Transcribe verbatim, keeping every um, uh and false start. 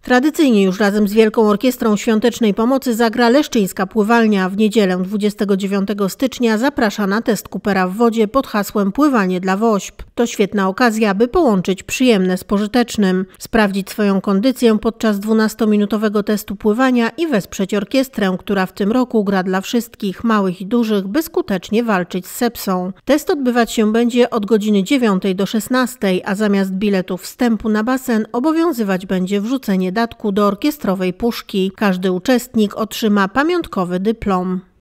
Tradycyjnie już razem z Wielką Orkiestrą Świątecznej Pomocy zagra Leszczyńska Pływalnia. W niedzielę dwudziestego dziewiątego stycznia zaprasza na test Coopera w wodzie pod hasłem Pływanie dla wośp. To świetna okazja, by połączyć przyjemne z pożytecznym, sprawdzić swoją kondycję podczas dwunastominutowego testu pływania i wesprzeć orkiestrę, która w tym roku gra dla wszystkich, małych i dużych, by skutecznie walczyć z sepsą. Test odbywać się będzie od godziny dziewiątej do szesnastej, a zamiast biletów wstępu na basen obowiązywać będzie wrzucenie datku do orkiestrowej puszki. Każdy uczestnik otrzyma pamiątkowy dyplom.